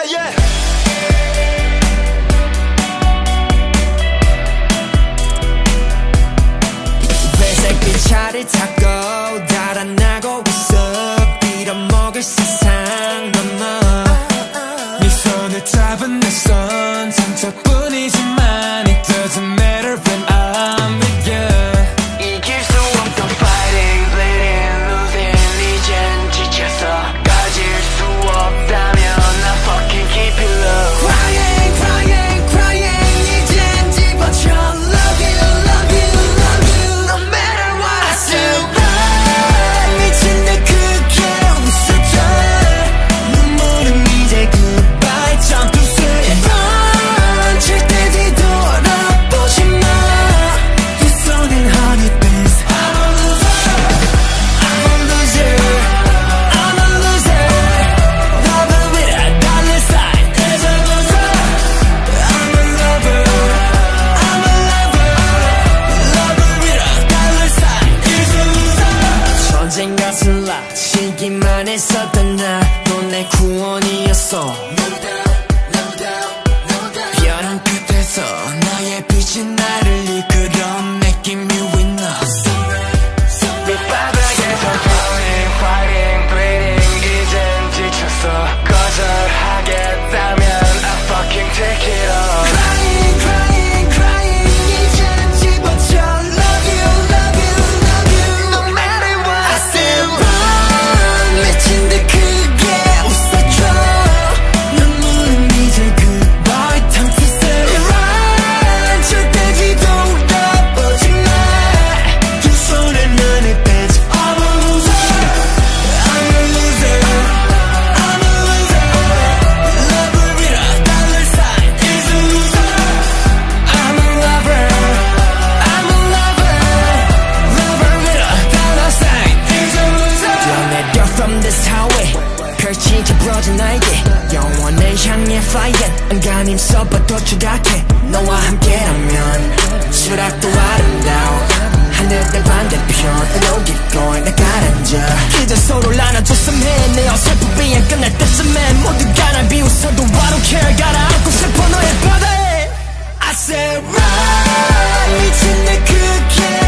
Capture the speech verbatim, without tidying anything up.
yeah, yeah. 회색빛 차를 타고 달아나고 있어. 빌어먹을 세상 넘어. 네 손을 잡은 내 손 상처뿐이지만 it doesn't matter when I'm with you. 이길 수 없던 fighting, bleeding, losing 이젠 지쳤어. 가질 수 없다면 I fucking keep it low. Crying, crying, crying 이젠 집어쳐. Love you, love you, love you no matter what. I still run. 미친 듯 크게 웃어줘. 눈물은 이제 goodbye. Jump to say run. 절대 뒤돌아보지 마. 두 손엔 honey bees. I'm a loser. I'm a loser. I'm a loser. Lover with a dollar sign is a loser. I'm a lover. I'm a lover. Lover with a dollar sign is a loser. 전쟁과 슬라치기만 했었던 나도 내 구원이었어. No doubt, no doubt, no doubt. 벼랑 끝에서 나의 빛이 나를 이끌어 Making me winner. 밑바닥에서 fighting, fighting, bleeding 이젠 지쳤어. 거절하겠다면 I fucking take it all. Crying, crying, crying 이젠 집어쳐. Love you, love you, love you no matter what. I still run. 미친 듯 크게 웃어줘. 눈물은 이제 goodbye. Time to say run. 절대 뒤돌아보지 마. 두 손에 눈을 빼지. I'm a loser. I'm a loser. I'm a loser. Lover with a dollar sign is a loser. I'm a lover. I'm a lover. Lover with a dollar sign is a loser. 뛰어내려 from this highway. 펼치게 부러진 나에게 영원을 향해 flying. 안간힘 써봐도 추락해. 너와 함께라면 추락도 아름다워. 하늘의 반대편 No keep going 나 가라앉아. 이제 서로를 안아줬으면 해. 내 어설픈 비행 끝날 때쯤엔 모두가 날 비웃어도 I don't care. 갈아안고 싶어 너의 바다에. I said run. 미친 듯 크게